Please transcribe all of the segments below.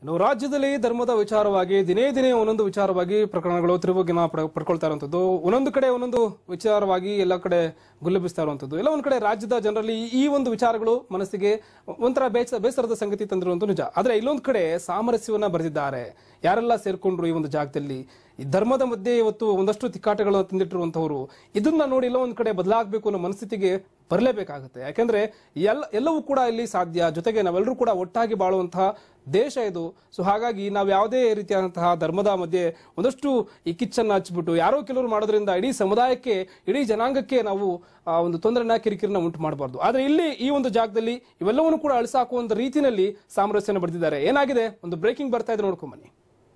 ರಾಜ್ಯದಲ್ಲಿ ಧರ್ಮದ ವಿಚಾರವಾಗಿ ದಿನೇ ದಿನೇ ಒಂದೊಂದು ವಿಚಾರವಾಗಿ ಪ್ರಕರಣಗಳು ತಿರುಗಿನ ಪಡ್ಕೊಳ್ತಾ ಇರುವಂತದ್ದು, ಒಂದೊಂದು ಕಡೆ ಒಂದೊಂದು ವಿಚಾರವಾಗಿ ಎಲ್ಲ ಕಡೆ ಗುಲ್ಲೆಬ್ಬಿಸ್ತಾ ಇರುವಂತದ್ದು, ಎಲ್ಲ ಒಂದ್ ಕಡೆ ರಾಜ್ಯದ ಜನರಲ್ಲಿ ಈ ಒಂದು ವಿಚಾರಗಳು ಮನಸ್ಸಿಗೆ ಒಂಥರ ಬೇಸರದ ಸಂಗತಿ ತಂದಿರುವಂತ ನಿಜ. ಆದ್ರೆ ಇಲ್ಲೊಂದು ಕಡೆ ಸಾಮರಸ್ಯವನ್ನ ಬರೆದಿದ್ದಾರೆ. ಯಾರೆಲ್ಲ ಸೇರ್ಕೊಂಡ್ರು ಈ ಒಂದು ಜಾಗದಲ್ಲಿ, ಈ ಧರ್ಮದ ಮಧ್ಯೆ ಇವತ್ತು ಒಂದಷ್ಟು ತಿಕ್ಕಾಟಗಳನ್ನು ತಂದಿಟ್ಟಿರುವಂತವರು ಇದನ್ನ ನೋಡಿ ಎಲ್ಲ ಒಂದ್ ಕಡೆ ಬದಲಾಗಬೇಕು ಅನ್ನೋ ಮನಸ್ಥಿತಿಗೆ ಬರಲೇಬೇಕಾಗುತ್ತೆ. ಯಾಕಂದ್ರೆ ಎಲ್ಲವೂ ಕೂಡ ಇಲ್ಲಿ ಸಾಧ್ಯ. ಜೊತೆಗೆ ನಾವೆಲ್ಲರೂ ಕೂಡ ಒಟ್ಟಾಗಿ ಬಾಳುವಂತಹ ದೇಶ ಇದು. ಸೊ ಹಾಗಾಗಿ ನಾವು ಯಾವುದೇ ರೀತಿಯಾದಂತಹ ಧರ್ಮದ ಮಧ್ಯೆ ಒಂದಷ್ಟು ಈ ಕಿಚ್ಚನ್ನ ಹಚ್ಬಿಟ್ಟು ಯಾರೋ ಕೆಲವರು ಮಾಡೋದ್ರಿಂದ ಇಡೀ ಸಮುದಾಯಕ್ಕೆ, ಇಡೀ ಜನಾಂಗಕ್ಕೆ ನಾವು ಒಂದು ತೊಂದರೆನ, ಕಿರಿಕಿರಿನ ಉಂಟು ಮಾಡಬಾರ್ದು. ಆದ್ರೆ ಇಲ್ಲಿ ಈ ಒಂದು ಜಾಗದಲ್ಲಿ ಇವೆಲ್ಲವನ್ನು ಕೂಡ ಅಳಿಸಾಕುವಂತ ರೀತಿಯಲ್ಲಿ ಸಾಮರಸ್ಯನ ಬರೆದಿದ್ದಾರೆ. ಏನಾಗಿದೆ, ಒಂದು ಬ್ರೇಕಿಂಗ್ ಬರ್ತಾ ಇದೆ, ನೋಡ್ಕೊಂಡ್ ಬನ್ನಿ.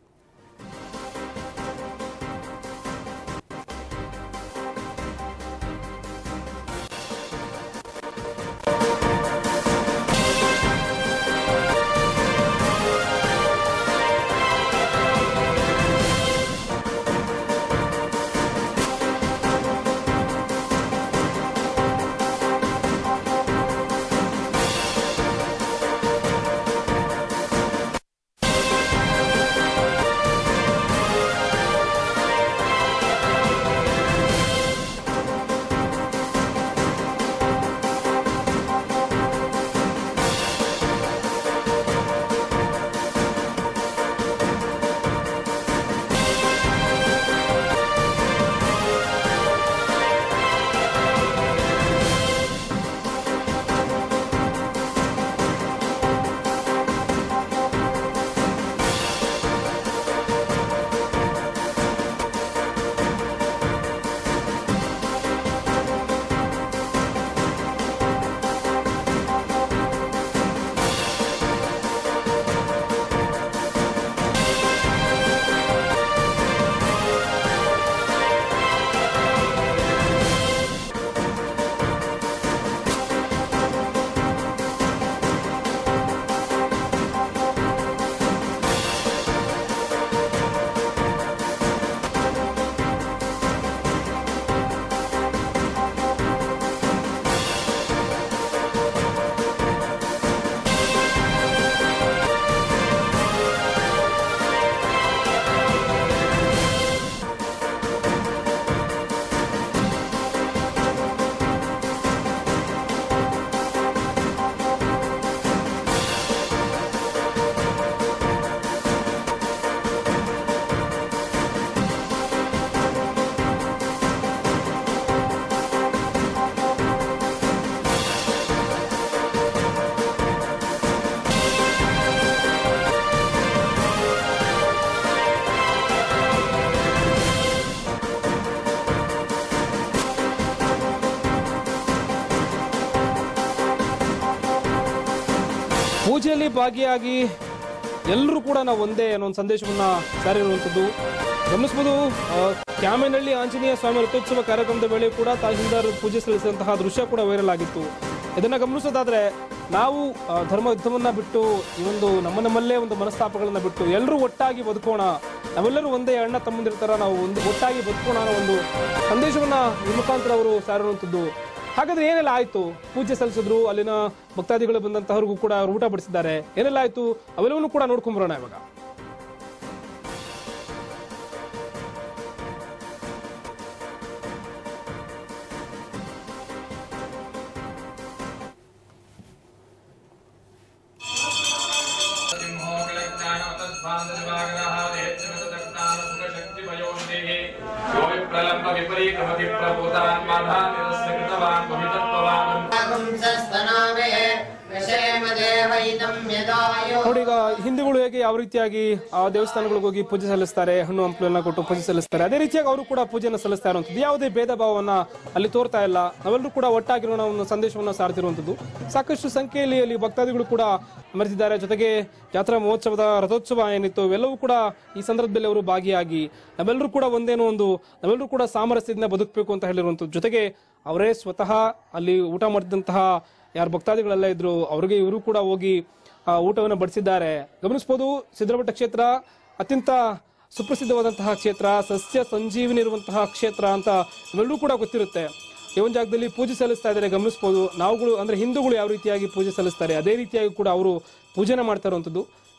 ಪೂಜೆಯಲ್ಲಿ ಭಾಗಿಯಾಗಿ ಎಲ್ಲರೂ ಕೂಡ ನಾವು ಒಂದೇ ಅನ್ನೋ ಒಂದು ಸಂದೇಶವನ್ನ ಸಾರಿರುವಂಥದ್ದು ಗಮನಿಸಬಹುದು. ಕ್ಯಾಮೇನಹಳ್ಳಿ ಆಂಜನೇಯ ಸ್ವಾಮಿ ರಥೋತ್ಸವ ಕಾರ್ಯಕ್ರಮದ ವೇಳೆ ಕೂಡ ತಹಶೀಲ್ದಾರ್ ಪೂಜೆ ಸಲ್ಲಿಸಿದಂತಹ ದೃಶ್ಯ ಕೂಡ ವೈರಲ್ ಆಗಿತ್ತು. ಇದನ್ನ ಗಮನಿಸೋದಾದ್ರೆ ನಾವು ಧರ್ಮ ಯುದ್ಧವನ್ನ ಬಿಟ್ಟು ಈ ಒಂದು ನಮ್ಮಲ್ಲೇ ಒಂದು ಮನಸ್ತಾಪಗಳನ್ನ ಬಿಟ್ಟು ಎಲ್ಲರೂ ಒಟ್ಟಾಗಿ ಬದುಕೋಣ, ನಾವೆಲ್ಲರೂ ಒಂದೇ ಅಣ್ಣ ತಮ್ಮಂದಿರ್ತಾರ, ನಾವು ಒಟ್ಟಾಗಿ ಬದುಕೋಣ ಅನ್ನೋ ಒಂದು ಸಂದೇಶವನ್ನ ಈ ಮುಖಾಂತರ ಅವರು ಸಾರಿರುವಂಥದ್ದು. ಹಾಗಾದ್ರೆ ಏನೆಲ್ಲ ಆಯ್ತು? ಪೂಜೆ ಸಲ್ಲಿಸಿದ್ರು, ಅಲ್ಲಿನ ಭಕ್ತಾದಿಗಳು ಬಂದಂತಹವ್ರಿಗೂ ಕೂಡ ಊಟ ಬಡಿಸಿದ್ದಾರೆ. ಏನೆಲ್ಲ ಆಯ್ತು ಅವೆಲ್ಲವನ್ನೂ ಕೂಡ ನೋಡ್ಕೊಂಡ್ಬರೋಣ ಇವಾಗ. ನೋಡಿ, ಈಗ ಹಿಂದೂಗಳು ಹೇಗೆ ಯಾವ ರೀತಿಯಾಗಿ ಆ ದೇವಸ್ಥಾನಗಳಿಗೆ ಹೋಗಿ ಪೂಜೆ ಸಲ್ಲಿಸ್ತಾರೆ, ಹಣ್ಣು ಹಂಪಲನ್ನ ಕೊಟ್ಟು ಪೂಜೆ ಸಲ್ಲಿಸ್ತಾರೆ, ಅದೇ ರೀತಿಯಾಗಿ ಅವರು ಕೂಡ ಪೂಜೆನ ಸಲ್ಲಿಸ್ತಾ ಇರುವಂತದ್ದು. ಯಾವುದೇ ಭೇದ ಭಾವವನ್ನ ಅಲ್ಲಿ ತೋರ್ತಾ ಇಲ್ಲ. ನಾವೆಲ್ಲರೂ ಕೂಡ ಒಟ್ಟಾಗಿರೋ ಒಂದು ಸಂದೇಶವನ್ನ ಸಾರ್ತಿರುವಂತದ್ದು. ಸಾಕಷ್ಟು ಸಂಖ್ಯೆಯಲ್ಲಿ ಅಲ್ಲಿ ಭಕ್ತಾದಿಗಳು ಕೂಡ ಮೆರೆದಿದ್ದಾರೆ. ಜೊತೆಗೆ ಜಾತ್ರಾ ಮಹೋತ್ಸವದ ರಥೋತ್ಸವ ಏನಿತ್ತು ಇವೆಲ್ಲವೂ ಕೂಡ ಈ ಸಂದರ್ಭದಲ್ಲಿ ಅವರು ಭಾಗಿಯಾಗಿ ನಾವೆಲ್ಲರೂ ಕೂಡ ನಾವೆಲ್ಲರೂ ಕೂಡ ಸಾಮರಸ್ಯದಿಂದ ಬದುಕಬೇಕು ಅಂತ ಹೇಳಿರುವಂಥದ್ದು. ಜೊತೆಗೆ ಅವರೇ ಸ್ವತಃ ಅಲ್ಲಿ ಊಟ ಮಾಡಿದಂತಹ ಯಾರು ಭಕ್ತಾದಿಗಳೆಲ್ಲ ಇದ್ರು ಅವರಿಗೆ ಇವರು ಕೂಡ ಹೋಗಿ ಊಟವನ್ನು ಬಡಿಸಿದ್ದಾರೆ. ಗಮನಿಸಬಹುದು, ಸಿದ್ಧರಮಠ ಕ್ಷೇತ್ರ ಅತ್ಯಂತ ಸುಪ್ರಸಿದ್ಧವಾದಂತಹ ಕ್ಷೇತ್ರ, ಸಸ್ಯ ಸಂಜೀವಿನಿ ಇರುವಂತಹ ಕ್ಷೇತ್ರ ಅಂತ ಇವೆಲ್ಲರೂ ಕೂಡ ಗೊತ್ತಿರುತ್ತೆ. ಈ ಒಂದು ಜಾಗದಲ್ಲಿ ಪೂಜೆ ಸಲ್ಲಿಸ್ತಾ ಇದ್ದಾರೆ. ಗಮನಿಸಬಹುದು, ನಾವುಗಳು ಅಂದ್ರೆ ಹಿಂದೂಗಳು ಯಾವ ರೀತಿಯಾಗಿ ಪೂಜೆ ಸಲ್ಲಿಸ್ತಾರೆ ಅದೇ ರೀತಿಯಾಗಿ ಕೂಡ ಅವರು ಪೂಜೆನ ಮಾಡ್ತಾ ಇರುವಂತದ್ದು.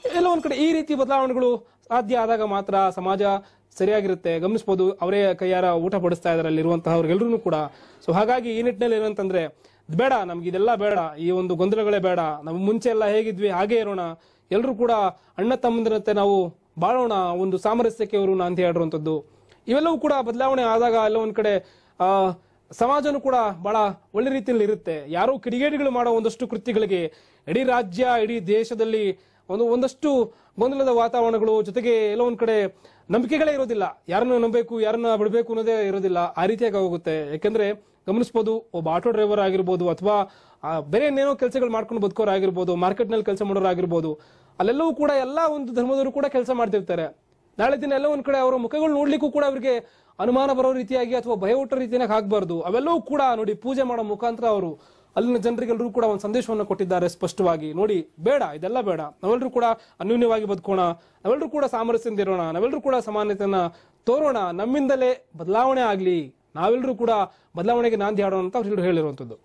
ಎಲ್ಲ ಒಂದ್ ಕಡೆ ಈ ರೀತಿ ಬದಲಾವಣೆಗಳು ಸಾಧ್ಯ ಆದಾಗ ಮಾತ್ರ ಸಮಾಜ ಸರಿಯಾಗಿರುತ್ತೆ. ಗಮನಿಸಬಹುದು, ಅವರೇ ಕೈಯಾರ ಊಟ ಪಡಿಸ್ತಾ ಇದಾರೆ ಅಲ್ಲಿರುವಂತಹವ್ರಿಗೆಲ್ಲರೂ ಕೂಡ. ಸೊ ಹಾಗಾಗಿ ಈ ನಿಟ್ಟಿನಲ್ಲಿ ಏನಂತಂದ್ರೆ ಬೇಡ, ನಮ್ಗೆ ಇದೆಲ್ಲ ಬೇಡ, ಈ ಒಂದು ಗೊಂದಲಗಳೇ ಬೇಡ, ನಾವು ಮುಂಚೆ ಎಲ್ಲ ಹೇಗಿದ್ವಿ ಹಾಗೆ ಇರೋಣ, ಎಲ್ಲರೂ ಕೂಡ ಅಣ್ಣ ತಮ್ಮಂದಿರಂತೆ ನಾವು ಬಾಳೋಣ, ಒಂದು ಸಾಮರಸ್ಯಕ್ಕೆ ಅವರು ಅಂತ ಹೇಳಿರುವಂತದ್ದು. ಇವೆಲ್ಲವೂ ಕೂಡ ಬದಲಾವಣೆ ಆದಾಗ ಎಲ್ಲ ಒಂದ್ ಕಡೆ ಸಮಾಜನೂ ಕೂಡ ಬಹಳ ಒಳ್ಳೆ ರೀತಿಯಲ್ಲಿ ಇರುತ್ತೆ. ಯಾರೋ ಕಿಡಿಗೇಡಿಗಳು ಮಾಡೋ ಒಂದಷ್ಟು ಕೃತ್ಯಗಳಿಗೆ ಇಡೀ ರಾಜ್ಯ, ಇಡೀ ದೇಶದಲ್ಲಿ ಒಂದಷ್ಟು ಗೊಂದಲದ ವಾತಾವರಣಗಳು, ಜೊತೆಗೆ ಎಲ್ಲ ಒಂದ್ ಕಡೆ ನಂಬಿಕೆಗಳೇ ಇರೋದಿಲ್ಲ. ಯಾರನ್ನ ನಂಬಬೇಕು, ಯಾರನ್ನ ಬಿಡಬೇಕು ಅನ್ನೋದೇ ಇರೋದಿಲ್ಲ. ಆ ರೀತಿಯಾಗಿ ಹೋಗುತ್ತೆ. ಯಾಕಂದ್ರೆ ಗಮನಿಸಬಹುದು, ಒಬ್ಬ ಆಟೋ ಡ್ರೈವರ್ ಆಗಿರ್ಬೋದು, ಅಥವಾ ಬೇರೆ ಏನೇನೋ ಕೆಲಸಗಳು ಮಾಡ್ಕೊಂಡು ಬದುಕೋರು ಆಗಿರ್ಬೋದು, ಮಾರ್ಕೆಟ್ ನಲ್ಲಿ ಕೆಲಸ ಮಾಡೋರು ಆಗಿರ್ಬೋದು, ಅಲ್ಲೆಲ್ಲವೂ ಕೂಡ ಎಲ್ಲಾ ಒಂದು ಧರ್ಮದವರು ಕೂಡ ಕೆಲಸ ಮಾಡ್ತಿರ್ತಾರೆ. ನಾಳೆ ದಿನ ಎಲ್ಲ ಒಂದ್ ಕಡೆ ಅವರ ಮುಖಗಳು ನೋಡ್ಲಿಕ್ಕೂ ಕೂಡ ಅವರಿಗೆ ಅನುಮಾನ ಬರೋ ರೀತಿಯಾಗಿ ಅಥವಾ ಭಯ ಹುಟ್ಟೋ ರೀತಿಯಾಗಿ ಆಗ್ಬಾರ್ದು. ಅವೆಲ್ಲವೂ ಕೂಡ ನೋಡಿ, ಪೂಜೆ ಮಾಡೋ ಮುಖಾಂತರ ಅವರು ಅಲ್ಲಿನ ಜನರಿಗೆಲ್ಲರೂ ಕೂಡ ಒಂದು ಸಂದೇಶವನ್ನು ಕೊಟ್ಟಿದ್ದಾರೆ ಸ್ಪಷ್ಟವಾಗಿ. ನೋಡಿ, ಬೇಡ, ಇದೆಲ್ಲ ಬೇಡ, ನಾವೆಲ್ಲರೂ ಕೂಡ ಅನ್ಯೂನ್ಯವಾಗಿ ಬದುಕೋಣ, ನಾವೆಲ್ಲರೂ ಕೂಡ ಸಾಮರಸ್ಯದಿಂದ ಇರೋಣ, ನಾವೆಲ್ಲರೂ ಕೂಡ ಸಮಾನತೆಯನ್ನ ತೋರೋಣ, ನಮ್ಮಿಂದಲೇ ಬದಲಾವಣೆ ಆಗ್ಲಿ, ನಾವೆಲ್ಲರೂ ಕೂಡ ಬದಲಾವಣೆಗೆ ನಾಂದಿ ಹಾಡೋಣ ಅಂತ ಅವ್ರು ಹೇಳಿರುವಂತದ್ದು.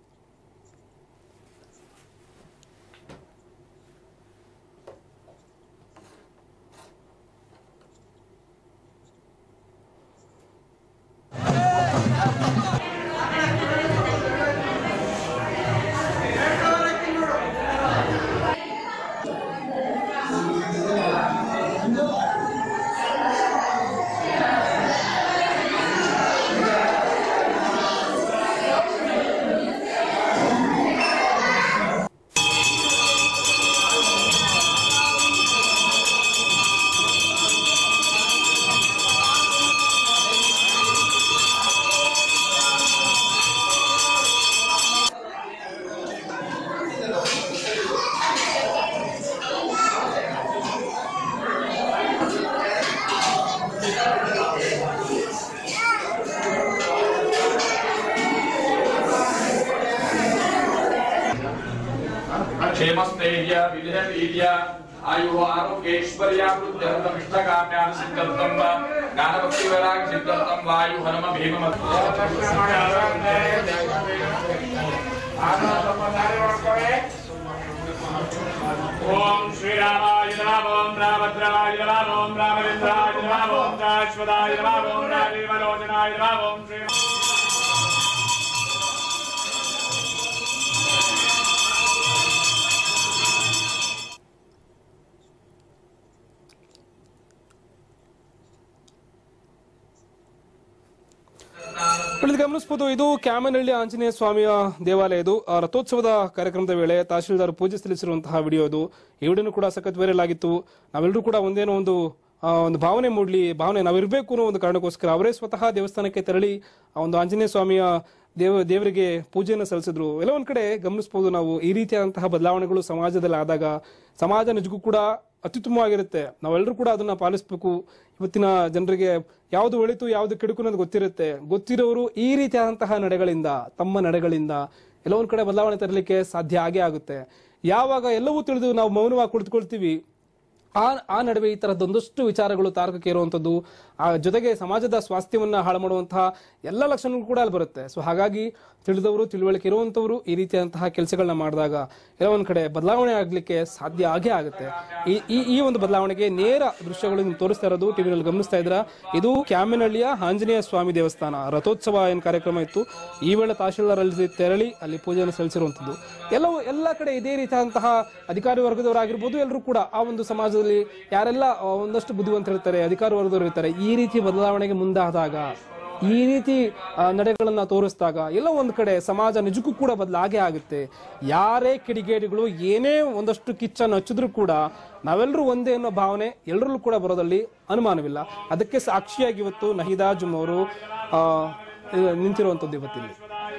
क्षेमस्थैर्य विजयवीर्य आयु आरोग्यैश्वर्य वृद्ध्यर्थम इष्टकाम्यान सिद्ध्यर्थम ज्ञानभक्ति वैराग्य सिद्ध्यर्थम वायु हनुम भीम ओम श्री रामाय नमः ओम रामभद्राय नमः ओम रामचंद्राय नमः ओम शाश्वताय नमः ओम राजीवलोचनाय नमः ओम श्री ಗಮನಿಸಬಹುದು, ಇದು ಕ್ಯಾಮನಹಳ್ಳಿ ಆಂಜನೇಯ ಸ್ವಾಮಿಯ ದೇವಾಲಯ. ಇದು ರಥೋತ್ಸವದ ಕಾರ್ಯಕ್ರಮದ ವೇಳೆ ತಹಶೀಲ್ದಾರ್ ಪೂಜೆ ಸಲ್ಲಿಸಿರುವಂತಹ ವಿಡಿಯೋ ಇದು. ಈ ವಿಡಿಯೋನು ಕೂಡ ಸಖತ್ ವೈರಲ್ ಆಗಿತ್ತು. ನಾವೆಲ್ಲರೂ ಕೂಡ ಒಂದೇನೋ ಒಂದು ಭಾವನೆ ಮೂಡ್ಲಿ, ನಾವಿರ್ಬೇಕು ಅನ್ನೋ ಒಂದು ಕಾರಣಕ್ಕೋಸ್ಕರ ಅವರೇ ಸ್ವತಃ ದೇವಸ್ಥಾನಕ್ಕೆ ತೆರಳಿ ಆ ಒಂದು ಆಂಜನೇಯ ಸ್ವಾಮಿಯ ದೇವರಿಗೆ ಪೂಜೆಯನ್ನು ಸಲ್ಲಿಸಿದ್ರು. ಎಲ್ಲ ಒಂದ್ ಕಡೆ ಗಮನಿಸಬಹುದು, ನಾವು ಈ ರೀತಿಯಾದಂತಹ ಬದಲಾವಣೆಗಳು ಸಮಾಜದಲ್ಲಿ ಆದಾಗ ಸಮಾಜ ನಿಜಕ್ಕೂ ಕೂಡ ಅತ್ಯುತ್ತಮವಾಗಿರುತ್ತೆ. ನಾವೆಲ್ಲರೂ ಕೂಡ ಅದನ್ನ ಪಾಲಿಸಬೇಕು. ಇವತ್ತಿನ ಜನರಿಗೆ ಯಾವುದು ಒಳಿತು ಯಾವುದು ಕೆಡುಕು ಅನ್ನೋದು ಗೊತ್ತಿರುತ್ತೆ. ಗೊತ್ತಿರೋರು ಈ ರೀತಿಯಾದಂತಹ ನಡೆಗಳಿಂದ, ತಮ್ಮ ನಡೆಗಳಿಂದ ಎಲ್ಲ ಒಂದ್ ಕಡೆ ಬದಲಾವಣೆ ತರಲಿಕ್ಕೆ ಸಾಧ್ಯ ಆಗೇ ಆಗುತ್ತೆ. ಯಾವಾಗ ಎಲ್ಲವೂ ತಿಳಿದು ನಾವು ಮೌನವಾಗಿ ಕುಳಿತುಕೊಳ್ತೀವಿ, ಆ ನಡುವೆ ಈ ತರದೊಂದಷ್ಟು ವಿಚಾರಗಳು ತಾರಕಕ್ಕೆ ಇರುವಂತದ್ದು, ಆ ಜೊತೆಗೆ ಸಮಾಜದ ಸ್ವಾಸ್ಥ್ಯವನ್ನ ಹಾಳು ಮಾಡುವಂತಹ ಎಲ್ಲ ಲಕ್ಷಣಗಳು ಕೂಡ ಅಲ್ಲಿ ಬರುತ್ತೆ. ಸೊ ಹಾಗಾಗಿ ತಿಳಿದವರು, ತಿಳುವಳಿಕೆ ಇರುವಂತವರು ಈ ರೀತಿಯಾದಂತಹ ಕೆಲಸಗಳನ್ನ ಮಾಡಿದಾಗ ಎಲ್ಲ ಒಂದ್ ಕಡೆ ಬದಲಾವಣೆ ಆಗ್ಲಿಕ್ಕೆ ಸಾಧ್ಯ ಆಗೇ ಆಗುತ್ತೆ. ಈ ಒಂದು ಬದಲಾವಣೆಗೆ ನೇರ ದೃಶ್ಯಗಳು ತೋರಿಸ್ತಾ ಇರೋದು ಟಿವಿನಲ್ಲಿ ಗಮನಿಸ್ತಾ ಇದ್ರ. ಇದು ಕ್ಯಾಮನಹಳ್ಳಿಯ ಆಂಜನೇಯ ಸ್ವಾಮಿ ದೇವಸ್ಥಾನ ರಥೋತ್ಸವ ಏನ್ ಕಾರ್ಯಕ್ರಮ ಇತ್ತು, ಈ ವೇಳೆ ತಹಶೀಲ್ದಾರ್ ಅಲ್ಲಿ ತೆರಳಿ ಅಲ್ಲಿ ಪೂಜೆಯನ್ನು ಸಲ್ಲಿಸಿರುವಂತದ್ದು. ಎಲ್ಲ ಕಡೆ ಇದೇ ರೀತಿಯಾದಂತಹ ಅಧಿಕಾರಿ ವರ್ಗದವರಾಗಿರ್ಬೋದು, ಎಲ್ಲರೂ ಕೂಡ ಆ ಒಂದು ಸಮಾಜದಲ್ಲಿ ಯಾರೆಲ್ಲ ಒಂದಷ್ಟು ಬುದ್ಧಿವಂತ ಇರ್ತಾರೆ, ಅಧಿಕಾರಿ ವರ್ಗದವರು ಇರ್ತಾರೆ, ಈ ರೀತಿ ಬದಲಾವಣೆಗೆ ಮುಂದಾದಾಗ, ಈ ರೀತಿ ನಡೆಗಳನ್ನ ತೋರಿಸಿದಾಗ ಎಲ್ಲ ಒಂದ್ ಕಡೆ ಸಮಾಜ ನಿಜಕ್ಕೂ ಕೂಡ ಬದಲಾಗೇ ಆಗುತ್ತೆ. ಯಾರೇ ಕಿಡಿಗೇಡಿಗಳು ಏನೇ ಒಂದಷ್ಟು ಕಿಚ್ಚನ್ನು ಹಚ್ಚಿದ್ರು ಕೂಡ ನಾವೆಲ್ಲರೂ ಒಂದೇ ಅನ್ನೋ ಭಾವನೆ ಎಲ್ಲರಲ್ಲೂ ಕೂಡ ಬರೋದಲ್ಲಿ ಅನುಮಾನವಿಲ್ಲ. ಅದಕ್ಕೆ ಸಾಕ್ಷಿಯಾಗಿ ಇವತ್ತು ನಹಿದಾ ಜುಮ್ ಅವರು ನಿಂತಿರುವಂತದ್ದು ಇವತ್ತಿಲ್ಲಿ.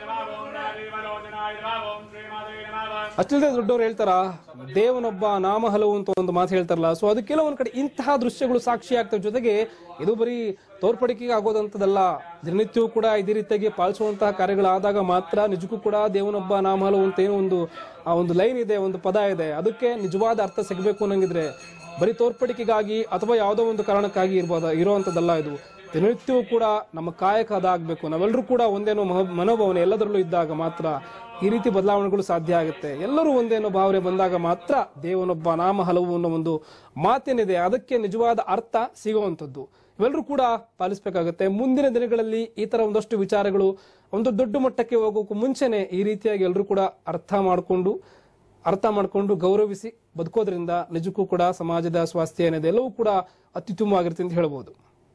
ಅಷ್ಟೇ ದೊಡ್ಡವರು ಹೇಳ್ತಾರ, ದೇವನೊಬ್ಬ ನಾಮ ಹಲವು ಅಂತ ಒಂದು ಮಾತು ಹೇಳ್ತಾರಲ್ಲ. ಸೊ ಅದಕ್ಕೆಲ್ಲ ಒಂದ್ ಕಡೆ ಇಂತಹ ದೃಶ್ಯಗಳು ಸಾಕ್ಷಿ ಆಗ್ತವೆ. ಜೊತೆಗೆ ಇದು ಬರೀ ತೋರ್ಪಡಿಕೆಗೆ ಆಗೋದಂತದಲ್ಲ, ದಿನನಿತ್ಯವೂ ಕೂಡ ಇದೇ ರೀತಿಯಾಗಿ ಪಾಲಿಸುವಂತಹ ಕಾರ್ಯಗಳಾದಾಗ ಮಾತ್ರ ನಿಜಕ್ಕೂ ಕೂಡ ದೇವನೊಬ್ಬ ನಾಮ ಹಲವು ಅಂತ ಏನೋ ಒಂದು ಲೈನ್ ಇದೆ, ಒಂದು ಪದ ಇದೆ, ಅದಕ್ಕೆ ನಿಜವಾದ ಅರ್ಥ ಸಿಗಬೇಕು ಅನ್ನಂಗಿದ್ರೆ ಬರೀ ತೋರ್ಪಡಿಕೆಗಾಗಿ ಅಥವಾ ಯಾವುದೋ ಒಂದು ಕಾರಣಕ್ಕಾಗಿ ಇರುವಂತದ್ದಲ್ಲ. ಇದು ದಿನನಿತ್ಯವೂ ಕೂಡ ನಮ್ಮ ಕಾಯಕ ಅದಾಗಬೇಕು, ನಾವೆಲ್ಲರೂ ಕೂಡ ಒಂದೇನೋ ಮನೋಭಾವನೆ ಎಲ್ಲದರಲ್ಲೂ ಇದ್ದಾಗ ಮಾತ್ರ ಈ ರೀತಿ ಬದಲಾವಣೆಗಳು ಸಾಧ್ಯ ಆಗುತ್ತೆ. ಎಲ್ಲರೂ ಒಂದೇನೋ ಭಾವನೆ ಬಂದಾಗ ಮಾತ್ರ ದೇವನೊಬ್ಬ ನಾಮ ಹಲವು ಅನ್ನೋ ಒಂದು ಮಾತೇನಿದೆ ಅದಕ್ಕೆ ನಿಜವಾದ ಅರ್ಥ ಸಿಗುವಂಥದ್ದು. ಇವೆಲ್ಲರೂ ಕೂಡ ಪಾಲಿಸಬೇಕಾಗುತ್ತೆ. ಮುಂದಿನ ದಿನಗಳಲ್ಲಿ ಈ ತರ ಒಂದಷ್ಟು ವಿಚಾರಗಳು ಒಂದು ದೊಡ್ಡ ಮಟ್ಟಕ್ಕೆ ಹೋಗೋಕ್ಕೂ ಮುಂಚೆನೆ ಈ ರೀತಿಯಾಗಿ ಎಲ್ಲರೂ ಕೂಡ ಅರ್ಥ ಮಾಡಿಕೊಂಡು ಗೌರವಿಸಿ ಬದುಕೋದ್ರಿಂದ ನಿಜಕ್ಕೂ ಕೂಡ ಸಮಾಜದ ಸ್ವಾಸ್ಥ್ಯ ಏನಿದೆ ಎಲ್ಲವೂ ಕೂಡ ಅತ್ಯುತ್ತಮವಾಗಿರುತ್ತೆ ಅಂತ ಹೇಳ್ಬೋದು.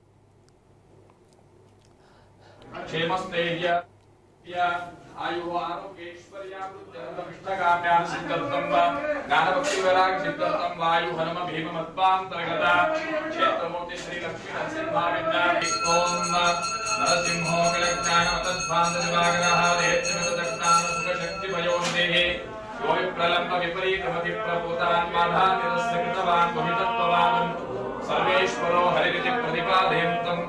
आयु आरोग्यैश्वर्यावृद्धिर्दमिष्टकाम्यान् सिद्धर्थं वा ज्ञानभक्तिवैराग्यसिद्धर्थं वायु हनुम भीममत्वान्तर्गता क्षेत्रमूर्ति श्रीलक्ष्मीनरसिंहाविद्यापीठों नरसिंहो कलज्ञानमतध्वान्तदिवाकरः देत्यमितदज्ञानसुखशक्तिभयोन्देः यो विप्रलम्ब विपरीतमति प्रपूतान् बाधान् निरस्यकृतवान् बहुतत्त्ववान् सर्वेश्वरो हरिरिति प्रतिपादयन्तम्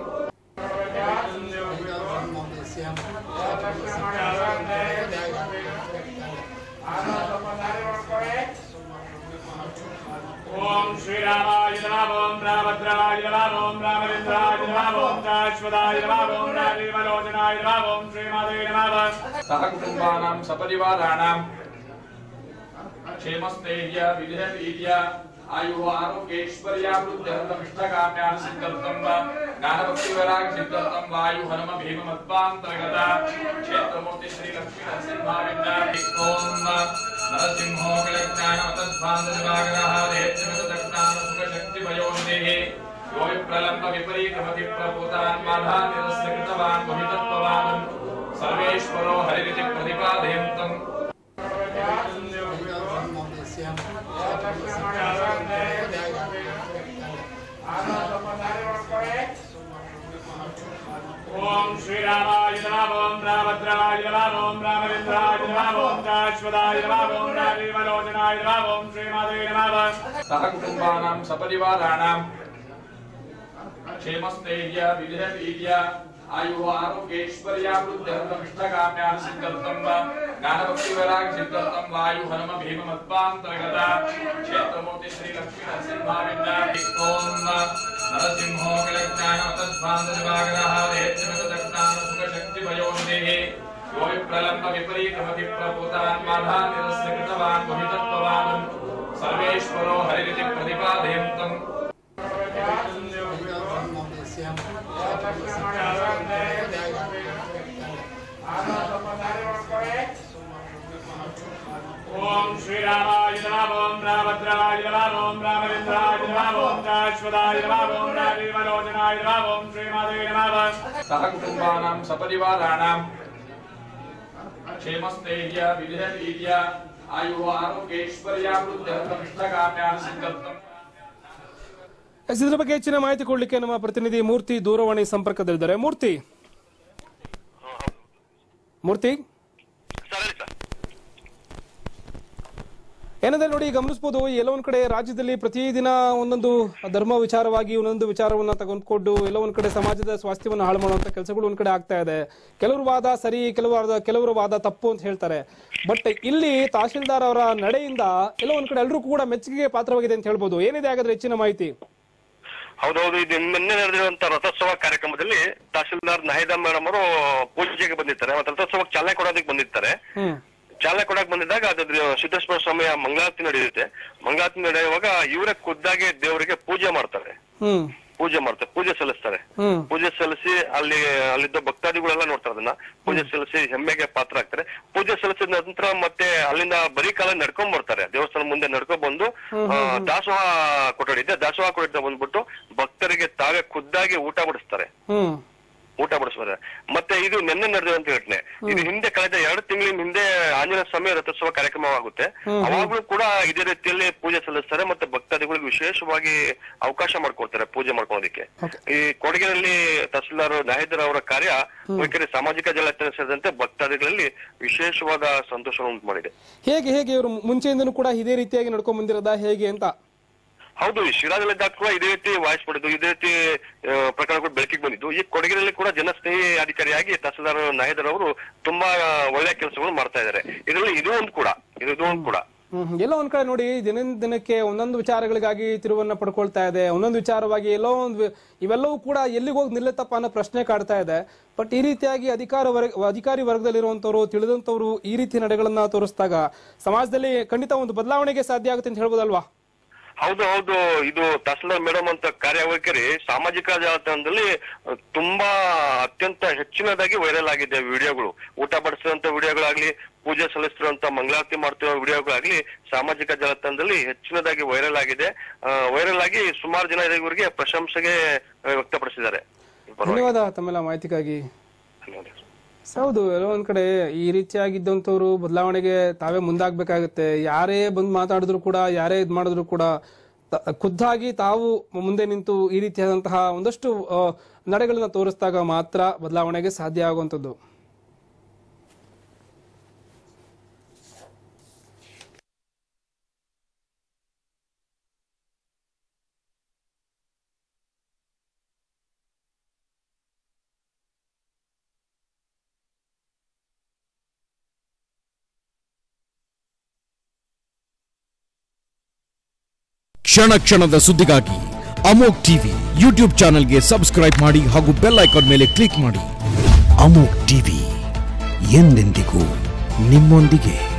ओम श्री रामाय नमः ओम रामभद्राय नमः ओम रामचंद्राय नमः ओम शाश्वताय नमः ओम राजीवलोचनाय नमः ओम श्रीमाधवे नमः सहकुटुम्बानां सपरिवाराणां क्षेमस्थैर्य विजयवीर्य आयु आरोग्यैश्वर्यावृद्धिर्दमिष्टकाम्यान् सिद्धर्थं वा ज्ञानभक्तिवैराग्यसिद्धर्थं वायु हनुम भीममत्वान्तर्गता क्षेत्रमूर्ति श्रीलक्ष्मीनरसिंहाविद्यापीठों नरसिंहो कलज्ञानमतध्वान्तदिवाकरः देत्यमितदज्ञानसुखशक्तिभयोन्देः यो विप्रलम्ब विपरीतमति प्रपूतान् बाधान् निरस्यकृतवान् बहुतत्त्ववान् सर्वेश्वरो हरिरिति प्रतिपादयन्तम् ओम श्री रामाय नमः ओम रामभद्राय नमः ओम रामचंद्राय नमः ओम शाश्वताय नमः ओम राजीवलोचनाय नमः ओम श्रीमाधवे नमः सहकुटुम्बानां सपरिवाराणां क्षेमस्थैर्य विजयवीर्य आयु आरोग्यैश्वर्यावृद्धिर्दमिष्टकाम्यान् सिद्धर्थं वा ज्ञानभक्तिवैराग्यसिद्धर्थं वायु हनुम भीममत्वान्तर्गता क्षेत्रमूर्ति श्रीलक्ष्मीनरसिंहाविद्यापीठों नरसिंहो कलज्ञानमतध्वान्तदिवाकरः देत्यमितदज्ञानसुखशक्तिभयोन्देः यो विप्रलम्ब विपरीतमति प्रपूतान् बाधान् निरस्यकृतवान् बहुतत्त्ववान् सर्वेश्वरो हरिरिति प्रतिपादयन्तम् ओम श्री रामाय नमः ओम रामभद्राय नमः ओम रामचंद्राय नमः ओम शाश्वताय नमः ओम राजीवलोचनाय नमः ओम श्रीमाधवे नमः सहकुटुम्बानां सपरिवाराणां क्षेमस्थैर्य विजयवीर्य आयु आरोग्यैश्वर्यावृद्धिर्दमिष्टकाम्यान् सिद्धर्थं ಇದರ ಬಗ್ಗೆ ಹೆಚ್ಚಿನ ಮಾಹಿತಿ ಕೊಡಲಿಕ್ಕೆ ನಮ್ಮ ಪ್ರತಿನಿಧಿ ಮೂರ್ತಿ ದೂರವಾಣಿ ಸಂಪರ್ಕದಲ್ಲಿದ್ದಾರೆ. ಮೂರ್ತಿ ಏನಂದ್ರೆ ನೋಡಿ, ಗಮನಿಸಬಹುದು ಎಲ್ಲ ಒಂದ್ ಕಡೆ ರಾಜ್ಯದಲ್ಲಿ ಪ್ರತಿದಿನ ಒಂದೊಂದು ಧರ್ಮ ವಿಚಾರವಾಗಿ ಒಂದೊಂದು ವಿಚಾರವನ್ನ ತಗೊಂಡ್ಕೊಂಡು ಎಲ್ಲ ಒಂದ್ ಕಡೆ ಸಮಾಜದ ಸ್ವಾಸ್ಥ್ಯವನ್ನ ಹಾಳು ಮಾಡುವಂತ ಕೆಲಸಗಳು ಒಂದ್ ಕಡೆ ಆಗ್ತಾ ಇದೆ. ಕೆಲವರು ವಾದ ಸರಿ, ಕೆಲವರು ವಾದ ತಪ್ಪು ಅಂತ ಹೇಳ್ತಾರೆ. ಬಟ್ ಇಲ್ಲಿ ತಹಶೀಲ್ದಾರ್ ಅವರ ನಡೆಯಿಂದ ಎಲ್ಲ ಒಂದ್ ಕಡೆ ಎಲ್ಲರೂ ಕೂಡ ಮೆಚ್ಚುಗೆಗೆ ಪಾತ್ರವಾಗಿದೆ ಅಂತ ಹೇಳ್ಬೋದು. ಏನಿದೆ ಹಾಗಾದ್ರೆ ಹೆಚ್ಚಿನ ಮಾಹಿತಿ? ಹೌದೌದು, ಇದು ನಿನ್ನೆ ನಡೆದಿರುವಂತಹ ರಥೋತ್ಸವ ಕಾರ್ಯಕ್ರಮದಲ್ಲಿ ತಹಶೀಲ್ದಾರ್ ನಾಹಿದಾ ಮೇಡಮ್ ಅವರು ಪೂಜೆಗೆ ಬಂದಿರ್ತಾರೆ, ಮತ್ತೆ ರಥೋತ್ಸವಕ್ಕೆ ಚಾಲನೆ ಕೊಡೋದಕ್ಕೆ ಬಂದಿರ್ತಾರೆ. ಚಾಲನೆ ಕೊಡಕ್ ಬಂದಿದ್ದಾಗ ಅದು ಸಿದ್ದೇಶ್ವರ ಸ್ವಾಮಿಯ ಮಂಗಳಾರತಿ ನಡೆಯುತ್ತೆ. ಮಂಗಳಾರತಿ ನಡೆಯುವಾಗ ಇವರೇ ಖುದ್ದಾಗಿ ದೇವರಿಗೆ ಪೂಜೆ ಸಲ್ಲಿಸ್ತಾರೆ. ಪೂಜೆ ಸಲ್ಲಿಸಿ ಅಲ್ಲಿದ್ದ ಭಕ್ತಾದಿಗಳೆಲ್ಲ ನೋಡ್ತಾರೆ. ಅದನ್ನ ಪೂಜೆ ಸಲ್ಲಿಸಿ ಹೆಮ್ಮೆಗೆ ಪಾತ್ರ ಆಗ್ತಾರೆ. ಪೂಜೆ ಸಲ್ಲಿಸಿದ ನಂತರ ಮತ್ತೆ ಅಲ್ಲಿಂದ ಬರೀ ಕಾಲ ನಡ್ಕೊಂಡ್ ಬರ್ತಾರೆ. ದೇವಸ್ಥಾನ ಮುಂದೆ ನಡ್ಕೊಂಡ್ ಬಂದು ದಾಸೋಹ ಕೊಠಡಿ ಬಂದ್ಬಿಟ್ಟು ಭಕ್ತರಿಗೆ ತಾವೇ ಖುದ್ದಾಗಿ ಊಟ ಬಡಿಸ್ತಾರೆ. ಮತ್ತೆ ಇದು ನಿನ್ನೆ ನಡೆದಿರುವಂತ ಘಟನೆ. ಇದು ಹಿಂದೆ ಕಳೆದ 2 ತಿಂಗಳಿನ ಹಿಂದೆ ಆಂಜನೇಯ ಸ್ವಾಮಿ ರಥೋತ್ಸವ ಕಾರ್ಯಕ್ರಮವಾಗುತ್ತೆ. ಅವಾಗ್ಲೂ ಕೂಡ ಇದೇ ರೀತಿಯಲ್ಲಿ ಪೂಜೆ ಸಲ್ಲಿಸ್ತಾರೆ. ಮತ್ತೆ ಭಕ್ತಾದಿಗಳಿಗೆ ವಿಶೇಷವಾಗಿ ಅವಕಾಶ ಮಾಡ್ಕೊಡ್ತಾರೆ ಪೂಜೆ ಮಾಡ್ಕೊಳ್ಳೋದಕ್ಕೆ. ಈ ಕೊಡಗಿನಲ್ಲಿ ತಹಸೀಲ್ದಾರ್ ನಾಹಿದರ್ ಅವರ ಕಾರ್ಯ ವೈಖರಿ ಸಾಮಾಜಿಕ ಜಾಲತಾಣ ಸೇರಿದಂತೆ ಭಕ್ತಾದಿಗಳಲ್ಲಿ ವಿಶೇಷವಾದ ಸಂತೋಷ ಉಂಟು ಮಾಡಿದೆ. ಹೇಗೆ ಇವರು ಮುಂಚೆಯಿಂದನೂ ಕೂಡ ಇದೇ ರೀತಿಯಾಗಿ ನಡ್ಕೊಂಡ್ ಬಂದಿರೋದಾ ಹೇಗೆ ಅಂತ? ಹೌದು, ಈ ಶಿರಾದಲ್ಲಿದ್ದಾಗ ಕೂಡ ಇದೇ ರೀತಿ ವಾಯ್ಸ್ ಪಡೆದು ಇದೇ ರೀತಿ ಪ್ರಕರಣಗಳು ಬೆಳಕಿಗೆ ಬಂದಿದ್ದು. ಈ ಕೊಡಗಿನಲ್ಲಿ ಕೂಡ ಜನಸ್ನೇಹಿ ಅಧಿಕಾರಿಯಾಗಿ ತಹಸೀಲ್ದಾರ್ ನಾಹಿದರ್ ಅವರು ತುಂಬಾ ಒಳ್ಳೆಯ ಕೆಲಸಗಳು ಮಾಡ್ತಾ ಇದ್ದಾರೆ. ಇದರಲ್ಲಿ ಇದು ಒಂದು ಕೂಡ ಎಲ್ಲೋ ಒಂದ್ ಕಡೆ ನೋಡಿ ದಿನಕ್ಕೆ ಒಂದೊಂದು ವಿಚಾರಗಳಿಗಾಗಿ ತಿರುವನ್ನ ಪಡ್ಕೊಳ್ತಾ ಇದೆ, ಒಂದೊಂದು ವಿಚಾರವಾಗಿ ಎಲ್ಲೋ ಒಂದು ಇವೆಲ್ಲವೂ ಕೂಡ ಎಲ್ಲಿಗೆ ಹೋಗಿ ನಿಲ್ಲತ್ತಪ್ಪ ಅನ್ನೋ ಪ್ರಶ್ನೆ ಕಾಡ್ತಾ ಇದೆ. ಬಟ್ ಈ ರೀತಿಯಾಗಿ ಅಧಿಕಾರಿ ವರ್ಗದಲ್ಲಿರುವಂತವ್ರು ತಿಳಿದಂತವ್ರು ಈ ರೀತಿ ನಡೆಗಳನ್ನ ತೋರಿಸಿದಾಗ ಸಮಾಜದಲ್ಲಿ ಖಂಡಿತ ಒಂದು ಬದಲಾವಣೆಗೆ ಸಾಧ್ಯ ಆಗುತ್ತೆ ಅಂತ ಹೇಳ್ಬೋದಲ್ವಾ? ಹೌದು, ಇದು ತಹಸೀಲ್ದಾರ್ ಮೇಡಮ್ ಅಂತ ಕಾರ್ಯವೈಖರಿ ಸಾಮಾಜಿಕ ಜಾಲತಾಣದಲ್ಲಿ ತುಂಬಾ ಅತ್ಯಂತ ಹೆಚ್ಚಿನದಾಗಿ ವೈರಲ್ ಆಗಿದೆ. ವಿಡಿಯೋಗಳು, ಊಟ ಬಡಿಸಿದಂತ ವಿಡಿಯೋಗಳಾಗ್ಲಿ, ಪೂಜೆ ಸಲ್ಲಿಸಿರುವಂತ ಮಂಗಳಾರತಿ ಮಾಡ್ತಿರೋ ವಿಡಿಯೋಗಳಾಗ್ಲಿ ಸಾಮಾಜಿಕ ಜಾಲತಾಣದಲ್ಲಿ ಹೆಚ್ಚಿನದಾಗಿ ವೈರಲ್ ಆಗಿದೆ. ವೈರಲ್ ಆಗಿ ಸುಮಾರು ಜನ ಇವರಿಗೆ ಪ್ರಶಂಸೆಗೆ ವ್ಯಕ್ತಪಡಿಸಿದ್ದಾರೆ. ಧನ್ಯವಾದ ತಮ್ಮೆಲ್ಲ ಮಾಹಿತಿಗಾಗಿ. ಹೌದು, ಎಲ್ಲೋ ಒಂದ್ ಕಡೆ ಈ ರೀತಿಯಾಗಿದ್ದಂಥವ್ರು ಬದಲಾವಣೆಗೆ ತಾವೇ ಮುಂದಾಗಬೇಕಾಗುತ್ತೆ. ಯಾರೇ ಬಂದು ಮಾತಾಡಿದ್ರು ಕೂಡ, ಯಾರೇ ಇದ್ ಮಾಡಿದ್ರು ಕೂಡ ಖುದ್ದಾಗಿ ತಾವು ಮುಂದೆ ನಿಂತು ಈ ರೀತಿಯಾದಂತಹ ಒಂದಷ್ಟು ನಡೆಗಳನ್ನ ತೋರಿಸಿದಾಗ ಮಾತ್ರ ಬದಲಾವಣೆಗೆ ಸಾಧ್ಯ ಆಗುವಂಥದ್ದು. ಕ್ಷಣ ಕ್ಷಣದ ಸುದ್ದಿಗಾಗಿ ಅಮೋಕ್ ಟಿವಿ ಯೂಟ್ಯೂಬ್ ಚಾನೆಲ್ಗೆ ಸಬ್ಸ್ಕ್ರೈಬ್ ಮಾಡಿ ಹಾಗೂ ಬೆಲ್ ಐಕಾನ್ ಮೇಲೆ ಕ್ಲಿಕ್ ಮಾಡಿ. ಅಮೋಕ್ ಟಿವಿ ಎಂದೆಂದಿಗೂ ನಿಮ್ಮೊಂದಿಗೆ.